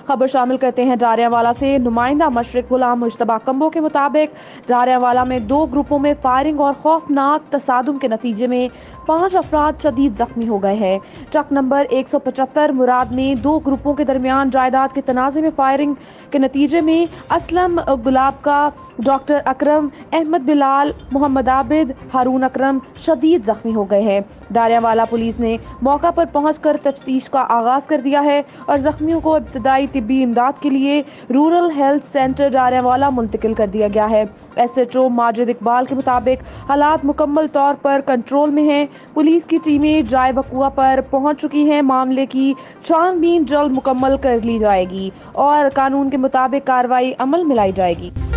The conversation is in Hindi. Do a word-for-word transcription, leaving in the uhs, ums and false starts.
खबर शामिल करते हैं जारियांवाला से। नुमाइंदा मशरिक गुलाम मुश्तबा कंबो के मुताबिक जारियांवाला में दो ग्रुपों में फायरिंग और खौफनाक तसादुम के नतीजे में पांच अफराद शदीद जख्मी हो गए हैं। ट्रक नंबर एक सौ पचहत्तर मुराद में दो ग्रुपों के दरमियान जायदाद के तनाजे में फायरिंग के नतीजे में असलम गुलाब का, डॉक्टर अकरम, अहमद बिलाल, मोहम्मद आबिद, हारून अकरम शदीद जख्मी हो गए हैं। जारियांवाला पुलिस ने मौका पर पहुंचकर तफ्तीश का आगाज कर दिया है और जख्मियों को इब्तदाई तिब्बी इमदाद के लिए रूरल हेल्थ सेंटर जारियांवाला मुंतकिल कर दिया गया है। S H O Majid Iqbal के मुताबिक हालात मुकम्मल तौर पर कंट्रोल में हैं। पुलिस की टीमें जाए वकुआ पर पहुंच चुकी हैं। मामले की छानबीन जल्द मुकम्मल कर ली जाएगी और कानून के मुताबिक कार्रवाई अमल में लाई जाएगी।